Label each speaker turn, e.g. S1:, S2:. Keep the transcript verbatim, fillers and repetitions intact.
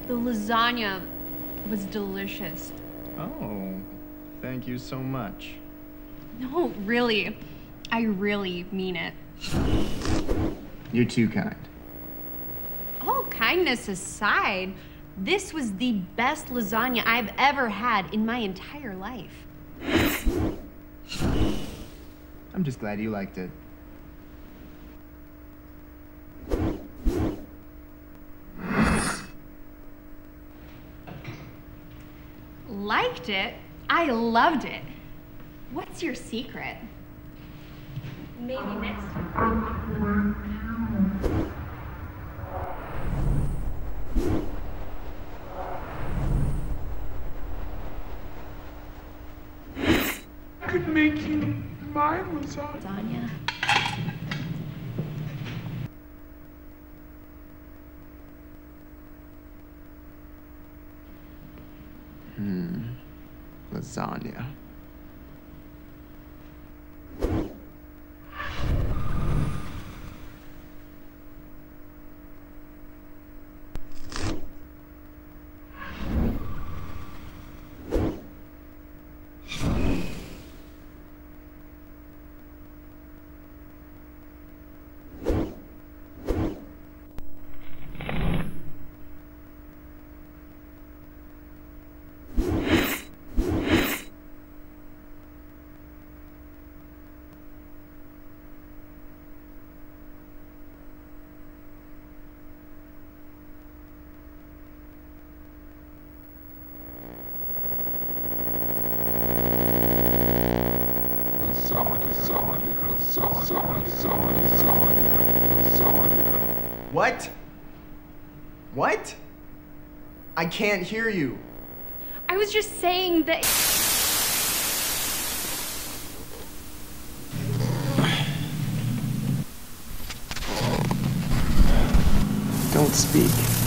S1: The lasagna was delicious.
S2: Oh, thank you so much.
S1: No, really. I really mean it.
S2: You're too kind.
S1: All kindness aside, this was the best lasagna I've ever had in my entire life.
S2: I'm just glad you liked it.
S1: Liked it? I loved it. What's your secret? Maybe next time.
S3: Could make you my lasagna.
S1: Lasagna.
S2: Hmm. Lasagna. What? What? I can't hear you.
S1: I was just saying that.
S2: Don't speak.